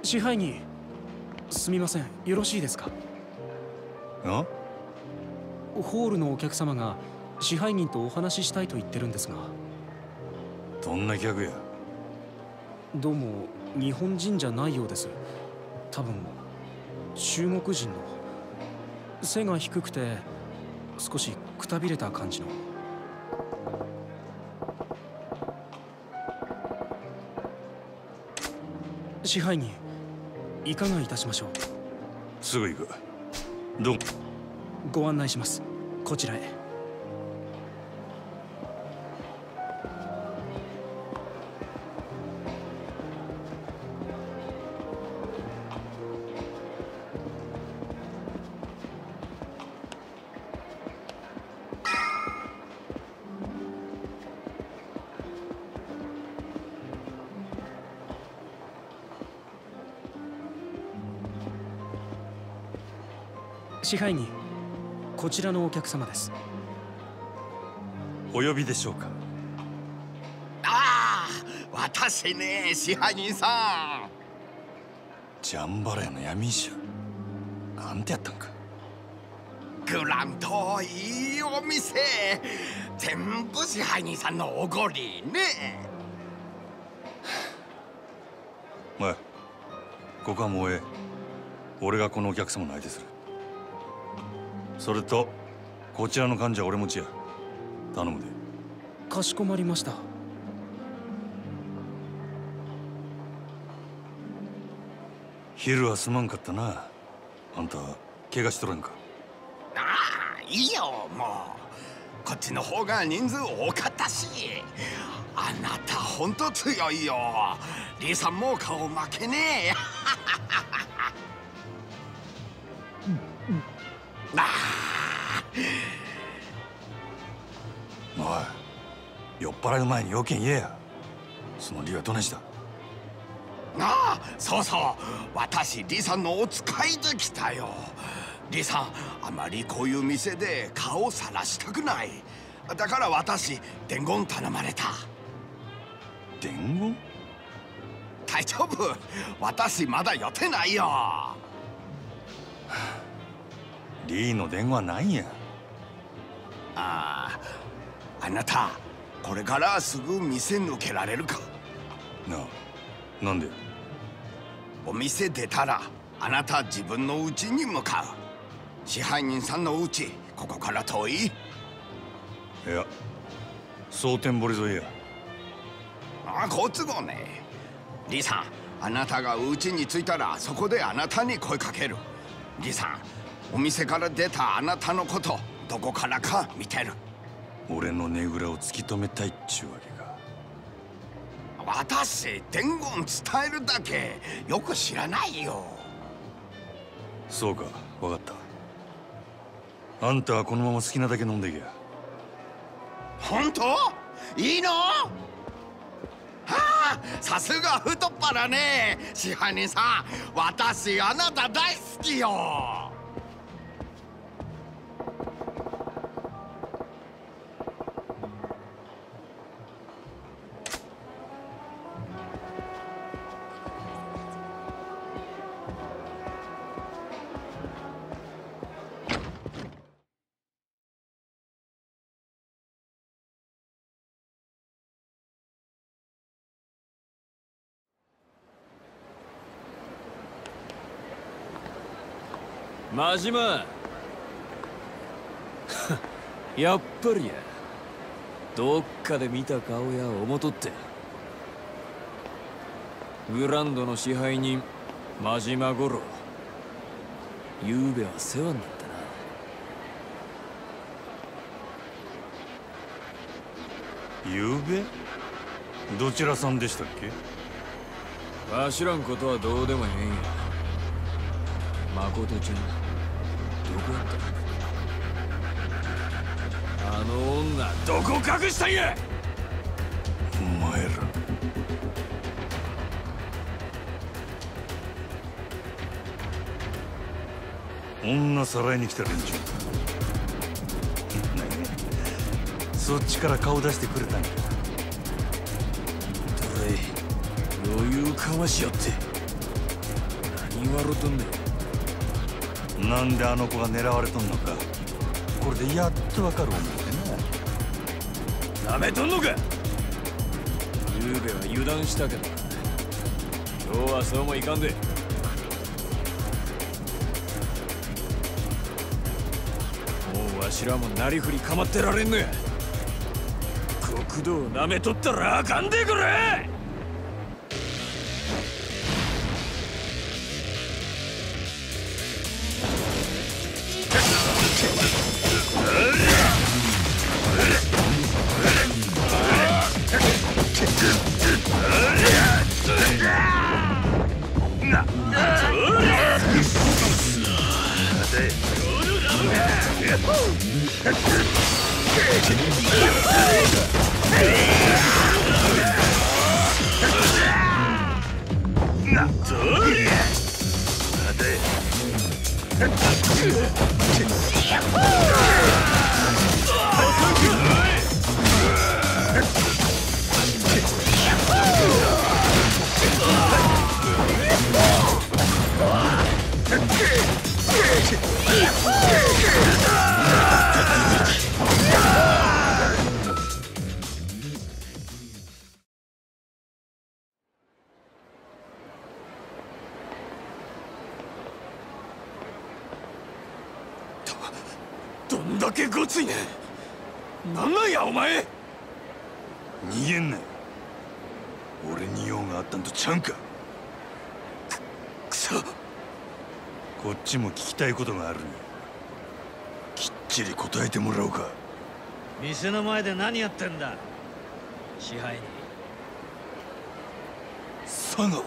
支配人、すみません、よろしいですか？ あ？ ホールのお客様が支配人とお話ししたいと言ってるんですが。 どんな客や？ どうも日本人じゃないようです。多分中国人の。背が低くて少しくたびれた感じの。支配人、いかがいたしましょう？ すぐ行く。 ご案内します。こちらへ。支配人、こちらのお客様です。 お呼びでしょうか？ ああ、私ね、支配人さん。 ジャンバラヤの闇医者。あんたやったんか。 グランといいお店。全部支配人さんのおごりね。 おい、ここはもうええ。俺がこのお客様の相手する。それとこちらの患者は俺持ちや。頼むで。 かしこまりました。 昼はすまんかったな。あんた怪我しとらんか？ ああ、いいよ、もう。こっちの方が人数多かったし。あなたほんと強いよ。リーさんも顔負けねえ。 おい、酔っ払う前に要件言えや。その理はどねした？ ああ、そうそう、私リさんのお使いで来たよ。リさん、あまりこういう店で顔をさらしたくない。だから私伝言頼まれた。 伝言？ 大丈夫、私まだ予定ないよ。 リーの電話はないんや。 あなたこれからすぐ店抜けられるか？ なんで？ お店出たらあなた自分の家に向かう。支配人さんの家、ここから遠い？ いや、蒼天堀沿いや。 好都合ね。リさん、あなたが家に着いたらそこであなたに声かける。リさん、お店から出たあなたのことどこからか見てる。 俺のねぐらを突き止めたいっちゅうわけか。 私伝言伝えるだけよく知らないよ。 そうか、分かった。あんたはこのまま好きなだけ飲んでいけや。 本当？いいの？はあ、さすが太っ腹ね。支配人さん、私あなた大好きよ。 真島やっぱりや。どっかで見た顔や思とって。グランドの支配人真島五郎、ゆうべは世話になったな。 ゆうべ？どちらさんでしたっけ？ わしらんことはどうでもええんや。誠ちゃん、どこやった？あの女、どこ隠したんや！ お前ら。女さらいに来た連中。そっちから顔出してくれたんか。 どれ余裕かましよって。 言わろとんねん。なんであの子が狙われとんのか、これでやっとわかる思うな。なめとんのか。ゆうべは油断したけどな、今日はそうもいかんで。もうわしらもなりふり構ってられんのや。極道なめとったらあかんでくれ。どんだけごついねん。なんなんやお前。 逃げんな。俺に用があったんとちゃうんか。 くそ。 こっちも聞きたいことがあるんや。きっちり答えてもらおうか。 店の前で何やってんだ支配人。 佐川。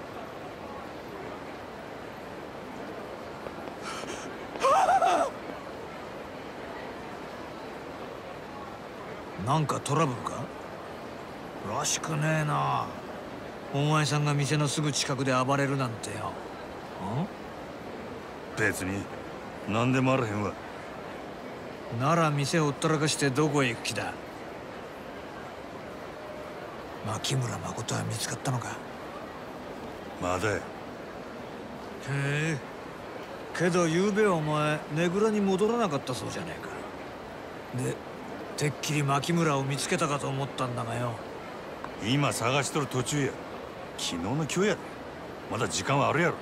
なんかトラブルからしくねえな。お前さんが店のすぐ近くで暴れるなんてよ。 別に何でもあらへんわ。 なら店をほったらかしてどこへ行く気だ。牧村誠は見つかったのか。 まだや。 へえ。けど昨べお前ねぐらに戻らなかったそうじゃねえか。でてっきり牧村を見つけたかと思ったんだがよ。 今探しとる途中や。昨日の今日やで。まだ時間はあるやろ。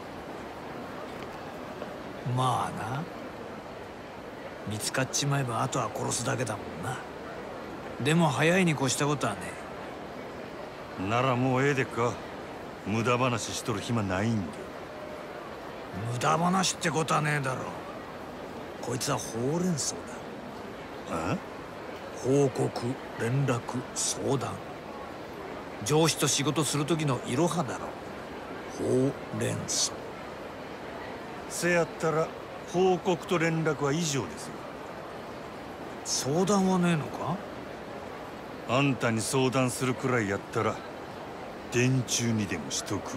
まあな。見つかっちまえばあとは殺すだけだもんな。でも早いに越したことはねえ。ならもうええでっか。無駄話しとる暇ないんで。 無駄話ってことはねえだろ。こいつはほうれん草だ。 あ？ 報告、連絡、相談。上司と仕事する時のいろはだろ。ほうれん草。 せやったら報告と連絡は以上ですよ。 相談はねえのか。 あんたに相談するくらいやったら電柱にでもしとく。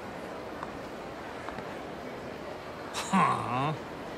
はあ。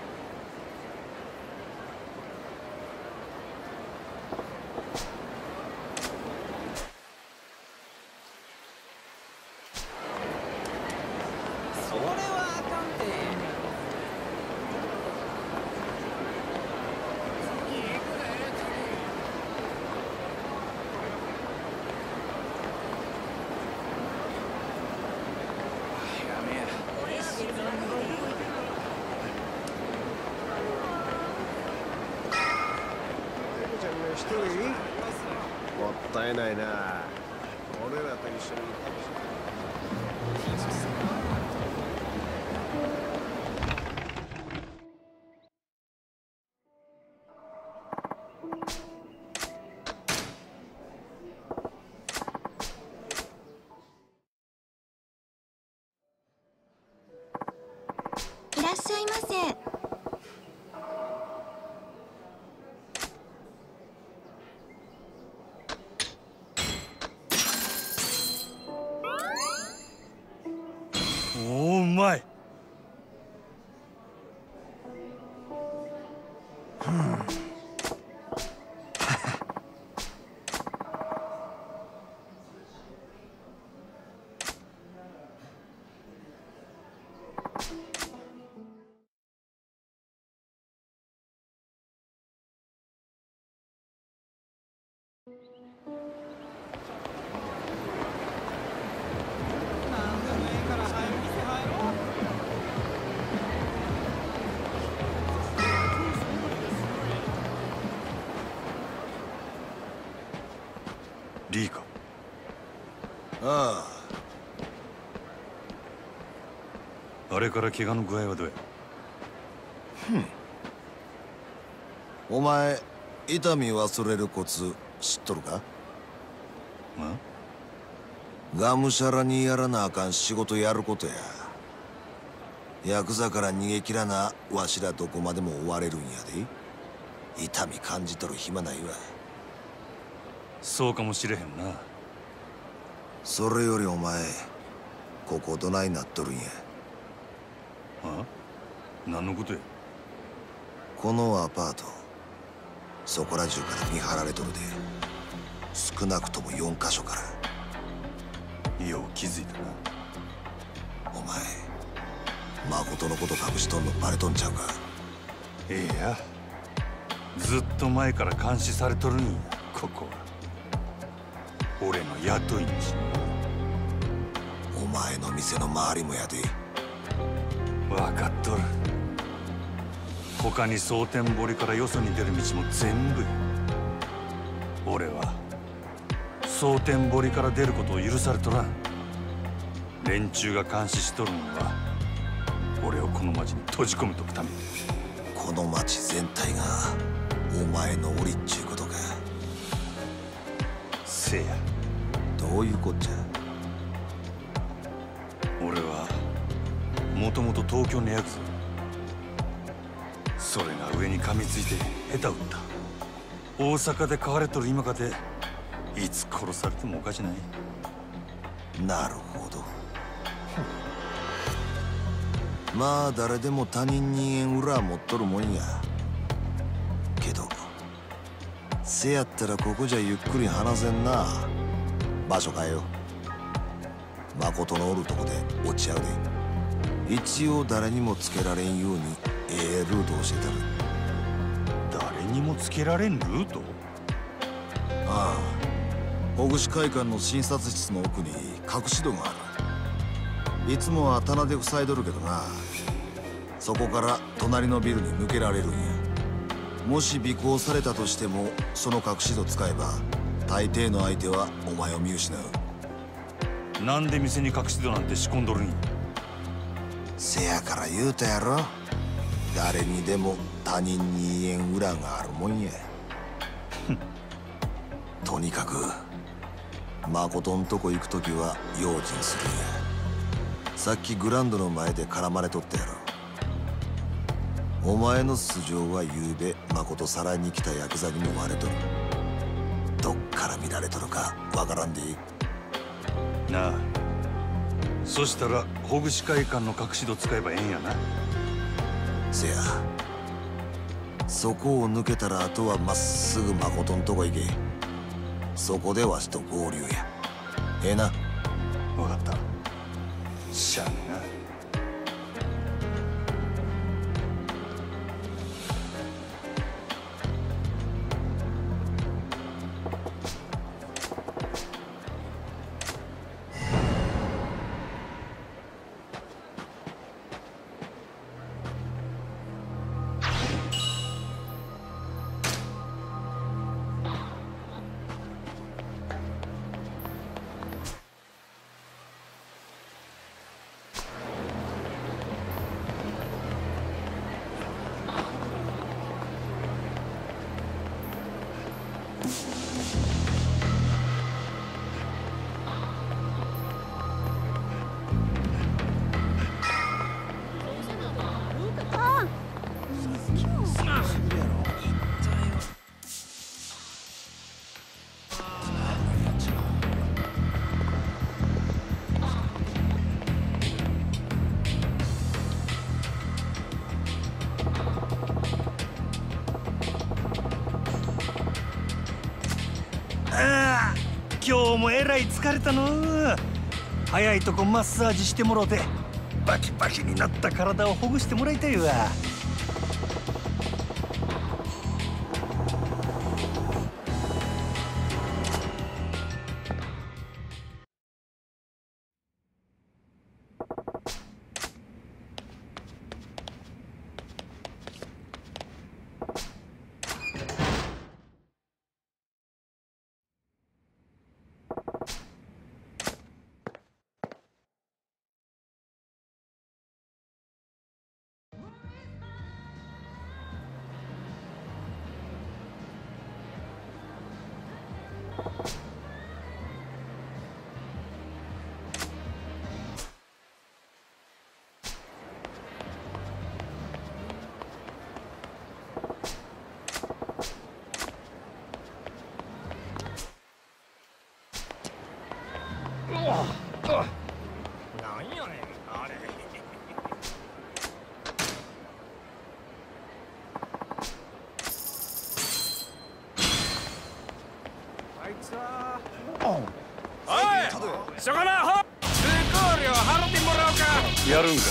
一人もったいないな。俺らと一緒にいらっしゃいませ。 リーか。 ああ。あれから怪我の具合はどうや。 お前痛み忘れるコツ知っとるか？がむしゃらにやらなあかん仕事やることや。ヤクザから逃げ切らなわしらどこまでも追われるんやで。痛み感じとる暇ないわ。 そうかもしれへんな。 それよりお前ここどないなっとるんや。 何のことや。 このアパートそこら中から見張られとるで。少なくとも4カ所から。 よう気づいたな。 お前誠のこと隠しとんのバレとんちゃうか？ ええや、ずっと前から監視されとるんや。ここは俺の雇い主。 お前の店の周りもやで。 分かっとる。他に蒼天堀からよそに出る道も全部や。俺は蒼天堀から出ることを許されとらん。連中が監視しとるのは俺をこの町に閉じ込めとくため。 この町全体がお前の檻っちゅうことか？ せや。 どういうこっちゃ？ 俺はもともと東京のヤクザ。それが上に噛みついて下手打った。大阪で飼われとる今かていつ殺されてもおかしない。 なるほど。まあ誰でも他人に縁裏持っとるもんやけど、せやったらここじゃゆっくり話せんな。場所変えよう。誠のおるとこで落ち合うで。一応誰にもつけられんようにルートを教えたる。 誰にもつけられんルート？ ああ、ほぐし会館の診察室の奥に隠し戸がある。いつもは棚で塞いどるけどな。そこから隣のビルに抜けられるんや。もし尾行されたとしてもその隠し戸使えば大抵の相手はお前を見失う。 なんで店に隠し戸なんて仕込んどるんや。 せやから言うたやろ。誰にでも他人に言えん裏があるもんや。とにかく誠んとこ行くときは用心するんや。さっきグランドの前で絡まれとったやろ。お前の素性はゆうべ誠さらいに来たヤクザにも割れとる。どっから見られとるかわからんでいいなあ。そしたらほぐし会館の隠し戸使えばええんやな。 せや、そこを抜けたらあとはまっすぐ誠んとこ行け。そこでわしと合流や。ええな？ 分かった。しゃあねえな。今日もえらい疲れたの。早いとこマッサージしてもろてバキバキになった体をほぐしてもらいたいわ。 そこらほ通行料払ってもらおうか。 やるんか。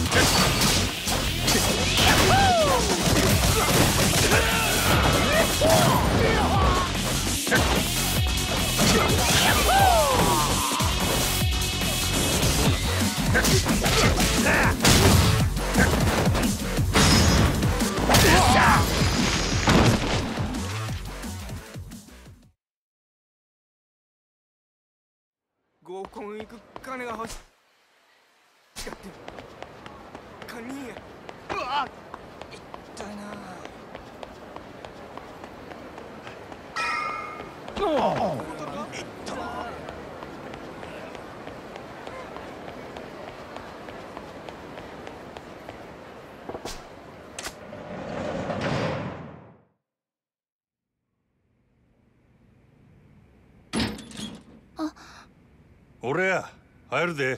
合コン行く金が欲しかってカニや。うわっ痛いな。 俺や入るで。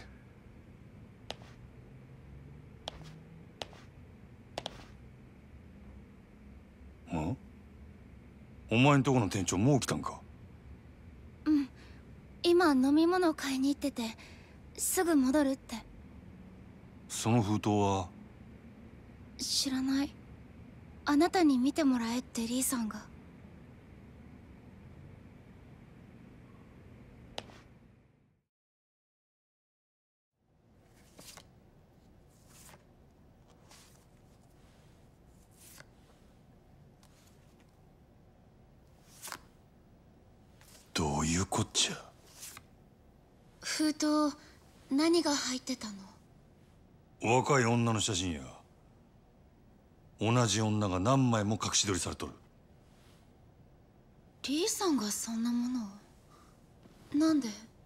ん？お前んとこの店長もう来たんか？ うん、今飲み物買いに行っててすぐ戻るって。 その封筒は？ 知らない。あなたに見てもらえってリーさんが。 どういうこっちゃ？ 封筒何が入ってたの？ 若い女の写真や。同じ女が何枚も隠し撮りされとる。 リーさんがそんなものを。なんで？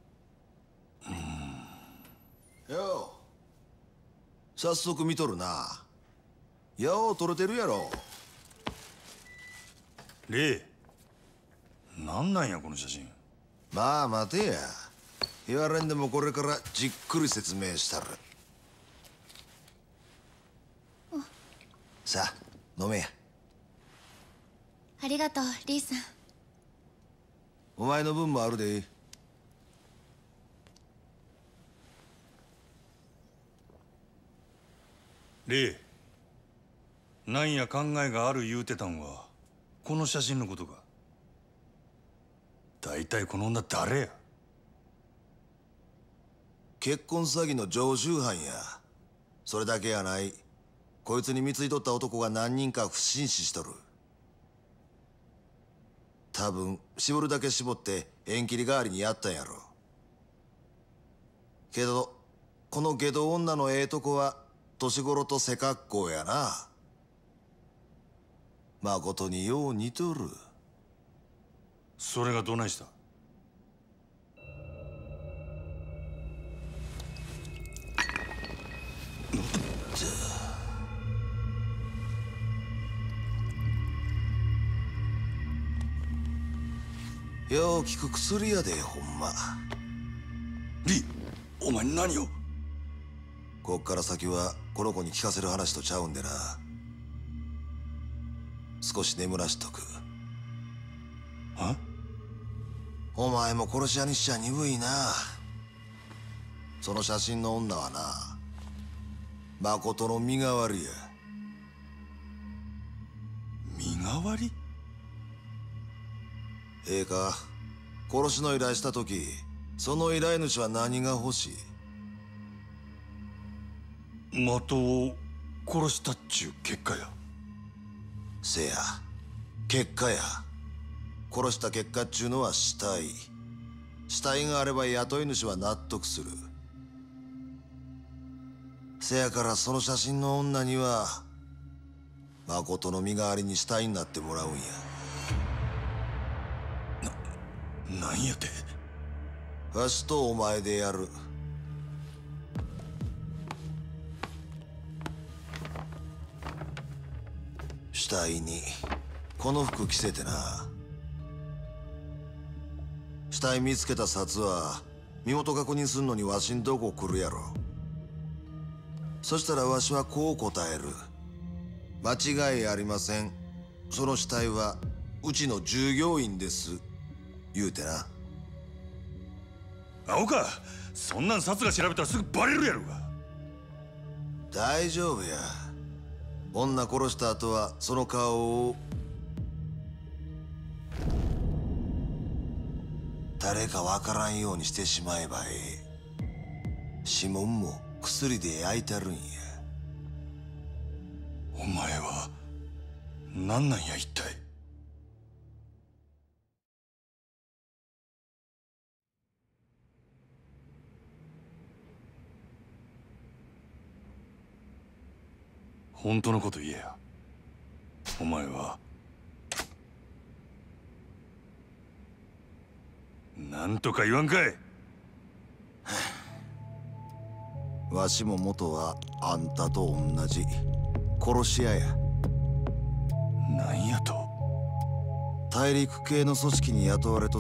よう、早速見とるな。よう撮れてるやろ。 レイ、なんなんやこの写真。 まあ待てや。言われんでもこれからじっくり説明したる。さあ飲めや。 ありがとうリーさん。 お前の分もあるで。 レイ、なんや考えがある言うてたんはこの写真のことか。大体この女誰や？ 結婚詐欺の常習犯や。それだけやない。こいつに貢いとった男が何人か不審死しとる。多分絞るだけ絞って縁切り代わりにやったんやろ。けどこの下道女のええとこは年頃と背格好やな。まことによう似とる。 それがどないした？ よう効く薬やでほんま。 リ、お前何を？ こっから先はこの子に聞かせる話とちゃうんでな。少し眠らしとく。 は？ お前も殺し屋にしちゃ鈍いな。その写真の女はな、誠の身代わりや。 身代わり？ ええか、殺しの依頼した時その依頼主は何が欲しい？ 的を殺したっちゅう結果や。 せや、結果や。殺した結果っちゅうのは死体。死体があれば雇い主は納得する。せやからその写真の女には誠の身代わりに死体になってもらうんや。 なんやて？ わしとお前でやる。死体にこの服着せてな。死体見つけた札は身元確認すんのにわしんとこ来るやろ。そしたらわしはこう答える。間違いありません。その死体はうちの従業員です。言うてな。 青か、そんなん殺が調べたらすぐバレるやろが。 大丈夫や。女殺した後はその顔を誰かわからんようにしてしまえばええ。指紋も薬で焼いてるんや。 お前は何なんや一体。本当のこと言えや。お前はなんとか言わんかい。 わしも元はあんたと同じ殺し屋や。 なんやと。 大陸系の組織に雇われとった。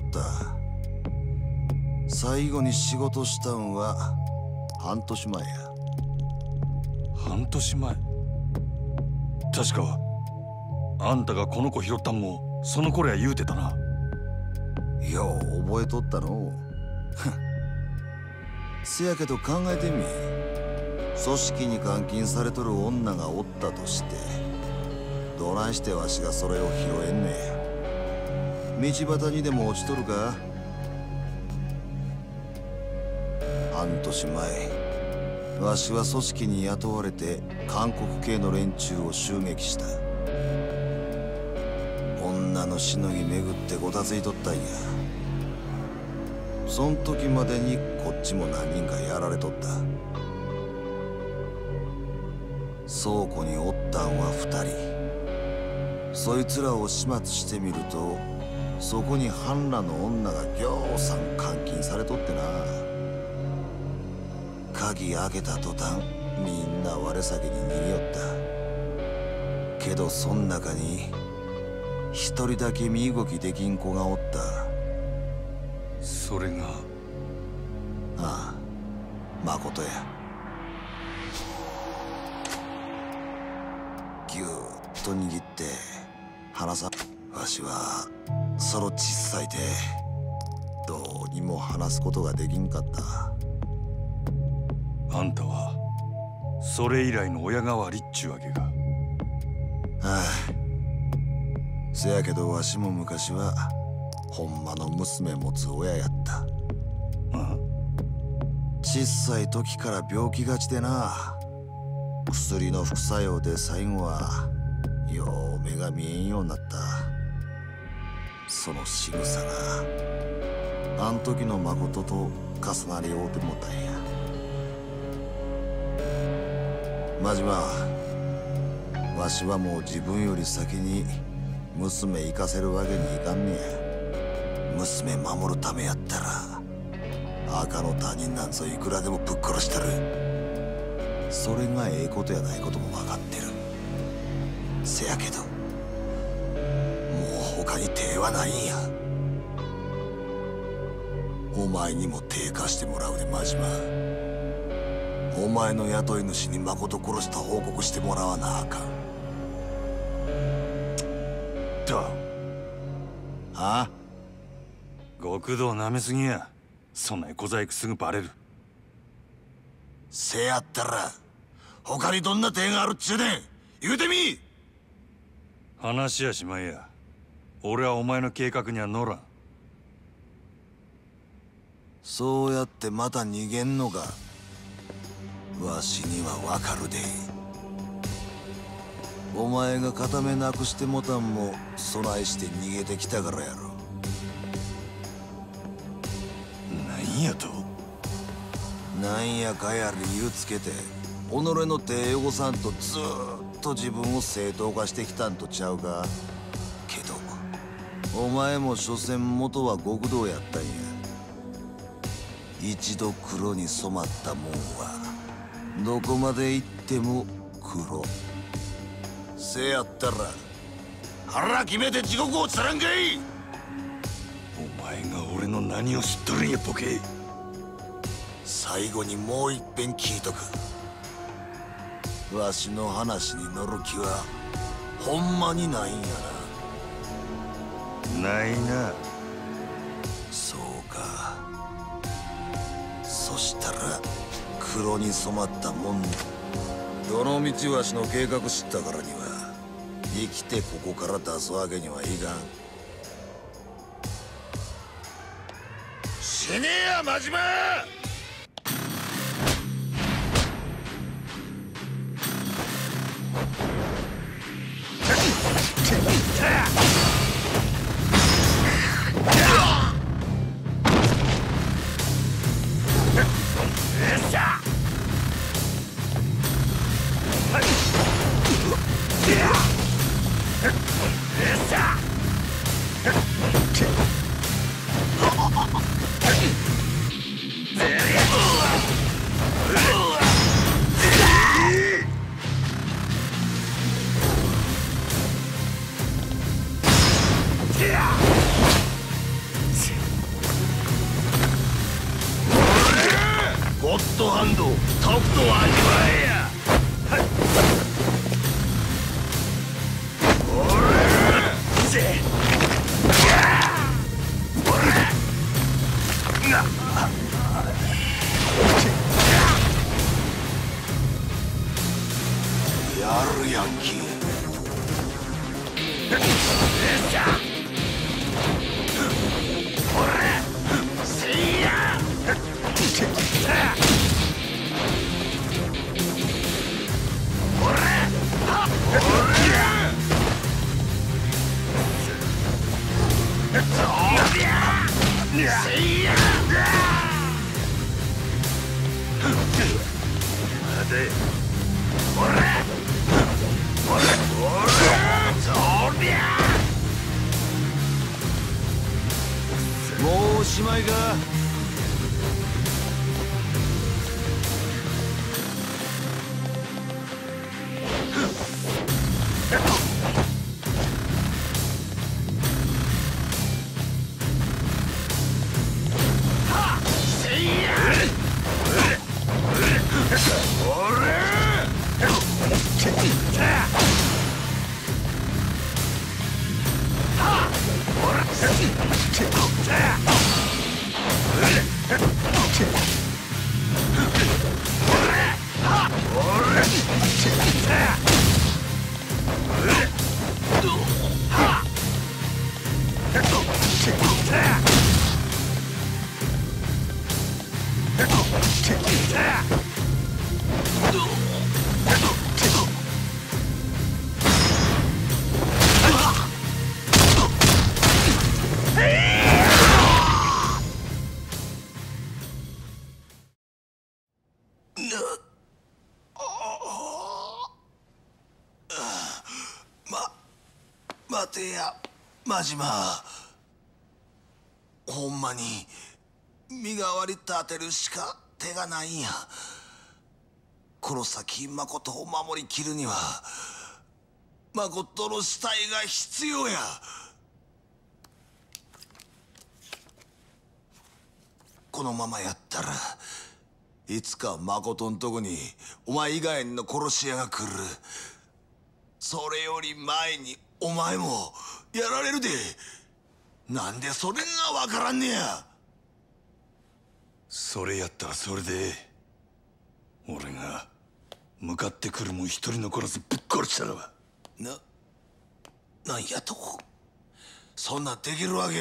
最後に仕事したんは半年前や。 半年前。確かあんたがこの子拾ったんもその頃や言うてたな。 よう覚えとったのう。せやけど考えてみ。組織に監禁されとる女がおったとしてどないしてわしがそれを拾えんねや。道端にでも落ちとるか。半年前わしは組織に雇われて韓国系の連中を襲撃した。女のしのぎ巡ってごたついとったんや。そん時までにこっちも何人かやられとった。倉庫におったんは2人。そいつらを始末してみるとそこに半裸の女がぎょうさん監禁されとってな。鍵開けた途端みんな我先に逃げよった。けどそん中に一人だけ身動きできん子がおった。 それが。 ああ、誠や。ぎゅーっと握って離さ。わしはその小さい手どうにも話すことができんかった。 あんたはそれ以来の親代わりっちゅうわけか。 ああ、せやけどわしも昔はほんまの娘持つ親やった。 ああ、 小さい時から病気がちでな。薬の副作用で最後はよう目が見えんようになった。その仕草があん時の誠と重なり合うてもたんや。真島、わしはもう自分より先に娘行かせるわけにいかんねや。娘守るためやったら赤の他人なんぞいくらでもぶっ殺したる。それがええことやないことも分かってる。せやけどもう他に手はないんや。お前にも手貸してもらうで真島。お前の雇い主に誠殺した報告してもらわなあかん。 だ。 ああ、 極道なめすぎや。そんな小細工すぐバレる。 せやったら他にどんな手があるっちゅうねん。言うてみ。 話やしまいや。俺はお前の計画には乗らん。 そうやってまた逃げんのか。わしにはわかるで。お前が片目なくしてもたんも備えして逃げてきたからやろ。 なんやと。 なんやかや理由つけて己の手汚さんとずーっと自分を正当化してきたんとちゃうか。けどお前も所詮元は極道やったんや。一度黒に染まったもんはどこまで行っても黒。せやったら腹決めて地獄をつらんかい。 お前が俺の何を知っとるんやボケ。 最後にもう一遍聞いとく。わしの話に乗る気はほんまにないんやな。 ないな。 そうか。 そしたら黒に染まったもん。どの道わしの計画知ったからには生きてここから出すわけにはいかん。死ねえや真島。ゴッドハンド、とくと味わえや。やるやんけ。もうおしまいか。待てや真島。ほんまに身代わり立てるしか手がないんや。黒崎誠を守りきるには誠の死体が必要や。このままやったらいつか誠んとこにお前以外の殺し屋が来る。それより前にお前もやられるで。なんでそれがわからんねや。 それやったらそれで俺が向かってくるもん一人残らずぶっ殺したらば。 なんやと。そんなんできるわけ。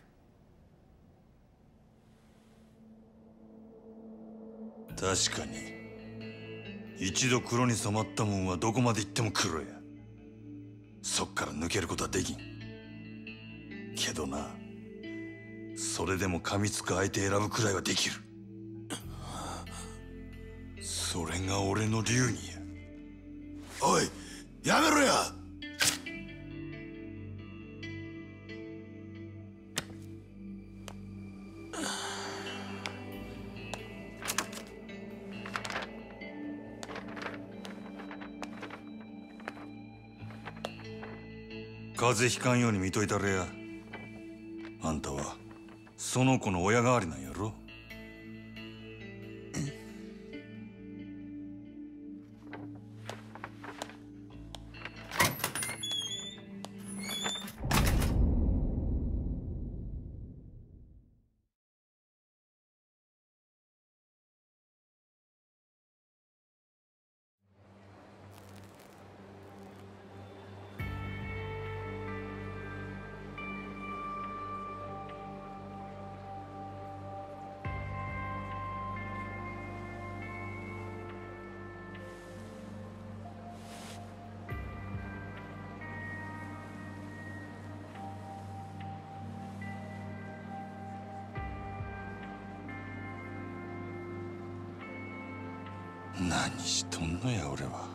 確かに一度黒に染まったもんはどこまで行っても黒や。そっから抜けることはできんけどな、それでも噛みつく相手選ぶくらいはできる。それが俺の流儀や。 おいやめろや。 風邪ひかんように見といたれや。あんたはその子の親代わりなんやろ。 何しとんのや俺は。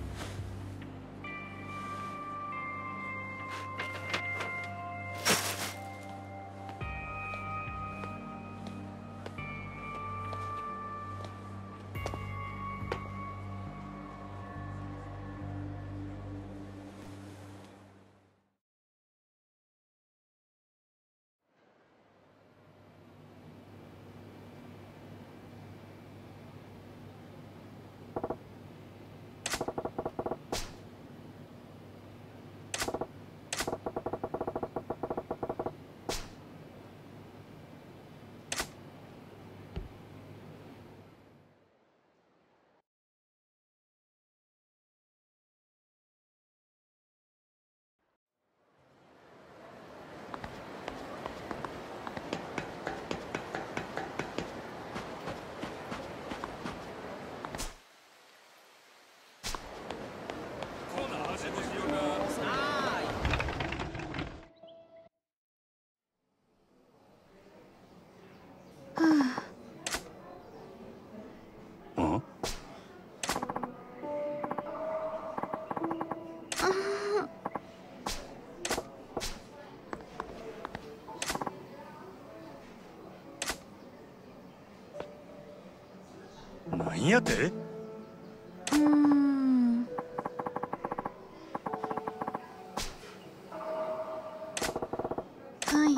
何やて？ はい。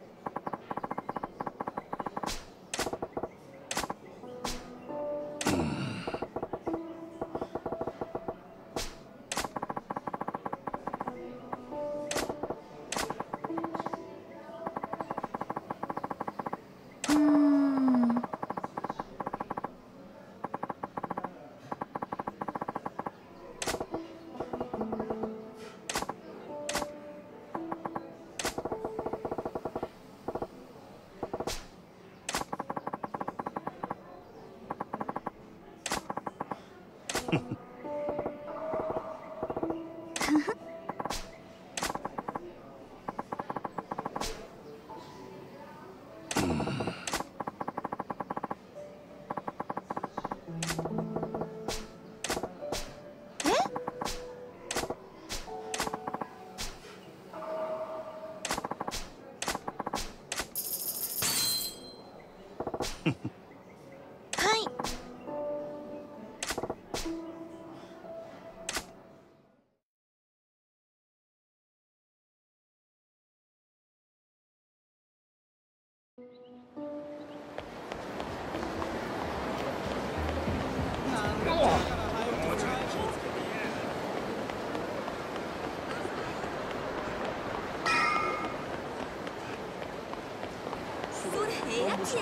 それええやつや。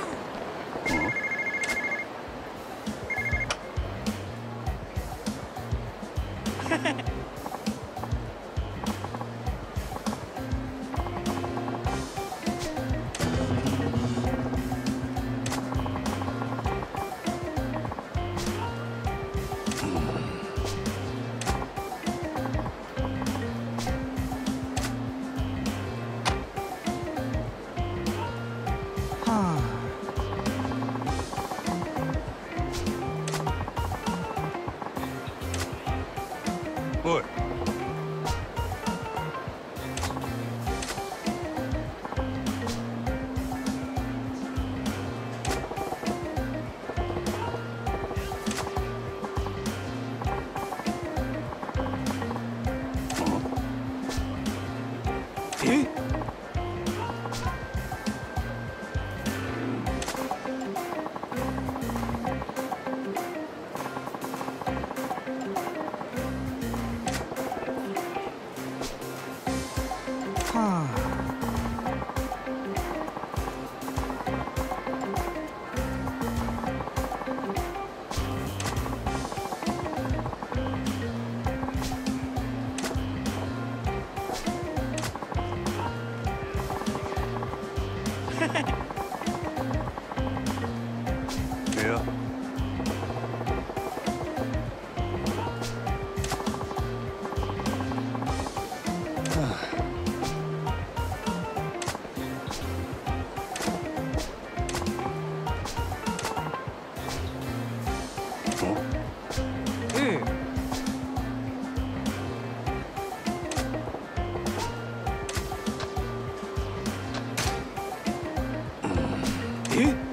おい。いや。おえ